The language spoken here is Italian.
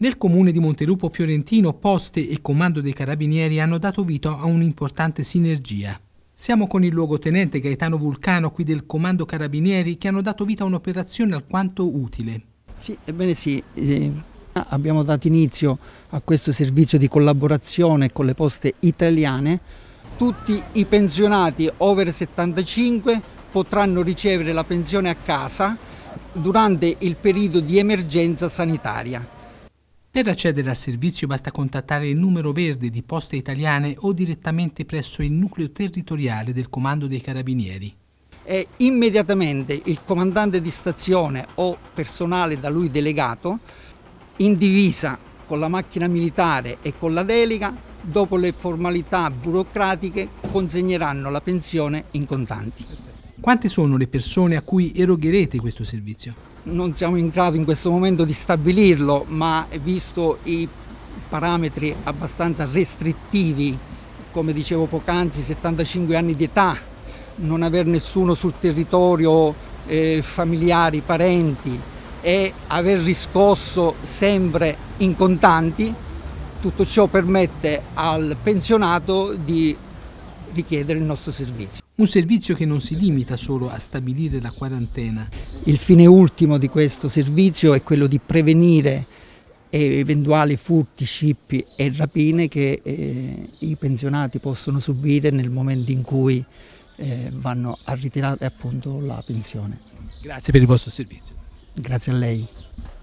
Nel comune di Montelupo Fiorentino, Poste e Comando dei Carabinieri hanno dato vita a un'importante sinergia. Siamo con il luogotenente Gaetano Vulcano, qui del Comando Carabinieri, che hanno dato vita a un'operazione alquanto utile. Sì, ebbene sì, abbiamo dato inizio a questo servizio di collaborazione con le poste italiane. Tutti i pensionati over 75 potranno ricevere la pensione a casa durante il periodo di emergenza sanitaria. Per accedere al servizio basta contattare il numero verde di Poste Italiane o direttamente presso il nucleo territoriale del Comando dei Carabinieri. E immediatamente il comandante di stazione o personale da lui delegato, in divisa con la macchina militare e con la delega, dopo le formalità burocratiche consegneranno la pensione in contanti. Quante sono le persone a cui erogherete questo servizio? Non siamo in grado in questo momento di stabilirlo, ma visto i parametri abbastanza restrittivi, come dicevo poc'anzi, 75 anni di età, non aver nessuno sul territorio, familiari, parenti, e aver riscosso sempre in contanti, tutto ciò permette al pensionato di richiedere il nostro servizio. Un servizio che non si limita solo a stabilire la quarantena. Il fine ultimo di questo servizio è quello di prevenire eventuali furti, scippi e rapine che i pensionati possono subire nel momento in cui vanno a ritirare appunto la pensione. Grazie per il vostro servizio. Grazie a lei.